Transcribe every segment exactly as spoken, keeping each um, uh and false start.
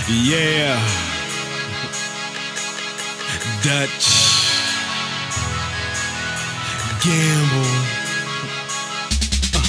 Yeah. Dutch. Gamble. Uh.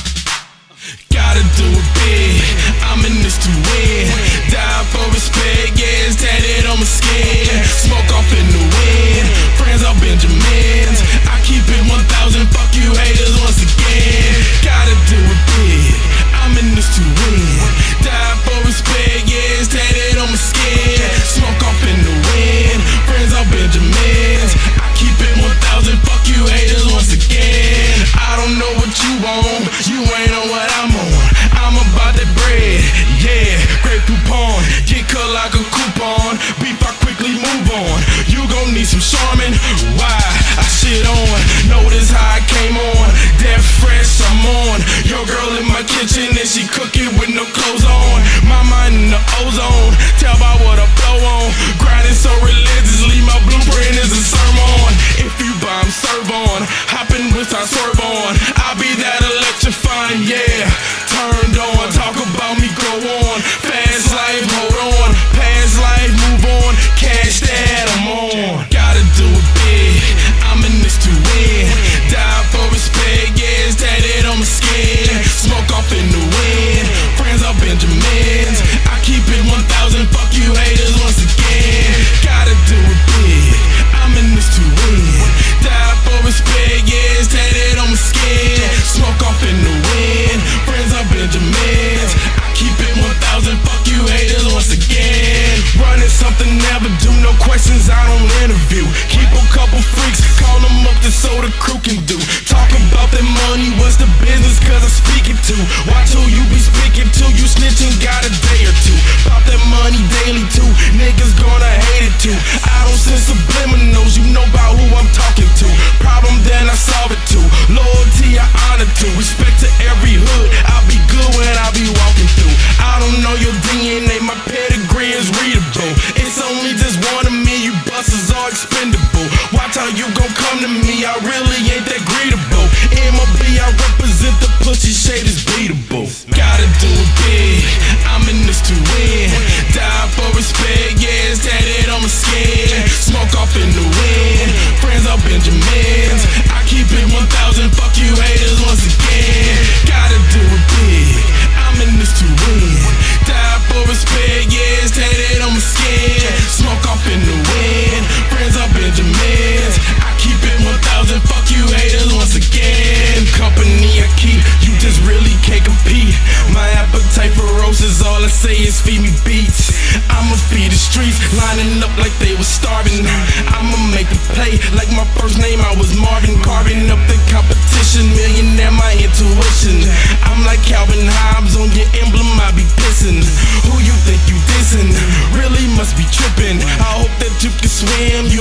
Gotta do it big. I'm in this to win. Die for respect. Yeah, it's tatted on my skin. Smoke off in the wind. Friends are Benjamins. I keep it one thousand. Fuck you haters once again. Gotta do it big. I'm in this to win. Die for respect. Yeah, it's tatted on my skin. Smoke off in the wind. Friends are Benjamins. I keep it one thousand. Fuck you haters once again. I don't know what you want. You ain't on what I'm on. I'm about that bread. Yeah, great coupon. Get cut like a coupon. Beef, I quickly move on. You gon' need some Charmin. Why? I shit on. Notice how I came on. That fresh, I'm on. Your girl in my kitchen and she cooking with no clothes on. My mind in the ozone. Tell by what I blow on. Grinding so religiously, my blueprint is a sermon. If you buy, I'm serve on. Hopping with I swerve on. I'll be that electrifying, yeah. Turned on. Talk about me, grow on. Fast life, hold on. Past life, move on. Cash that I'm on. Gotta do it big. I'm in this to win. Die for respect, yeah, it's tatted on my skin. Smoke off in the wind. Friends are Benjamins. I keep it one thousand. Fuck you haters once again. Gotta do it big. I'm in this to win. Die for respect, yeah, it's tatted on my skin. Smoke off in the wind. Friends are Benjamins. I keep it one thousand. Fuck you haters once again. Running something, never do no questions. I don't interview. Keep a couple freaks, call them up to so the crew can do. Talk about that money, what's the business? Cause I speak it to. Watch who you be speaking to. You snitching, got a day or two. Pop that money daily too. Niggas gonna hate it too. I don't send subliminals, you know about who I'm talking to. Problem, then I solve it too. Loyalty, I honor too. Respect to every hood. I'll be good when I be walking through. I don't know your D N A, my pedigree is readable. It's only just one of me, you busters are expendable. Watch how you gon' come to me, I really ain't that greetable. M O B, I represent the pussy shade is beatable. Gotta do it big, I'm in this to win. Die for respect, yeah, it's tatted on my skin. Smoke off in the wind, friends are Benjamins. I keep it one thousand, fuck you haters once again. Gotta do it big, I'm in this to win. Die for respect, yeah, it's tatted on my skin. Smoke off in the wind, friends are Benjamins. I keep it one thousand, fuck you haters once again. Company I keep, you just really can't compete. My appetite ferocious, all I say is feed me beats. I'ma feed the streets, lining up like they was starving. I'ma make a play like my first name, I was Marvin. Carving up the competition, millionaire my intuition. I'm like Calvin Hobbes on your emblem, I be pissing. Who you think you dissing? Really must be tripping. I hope that you can swim. You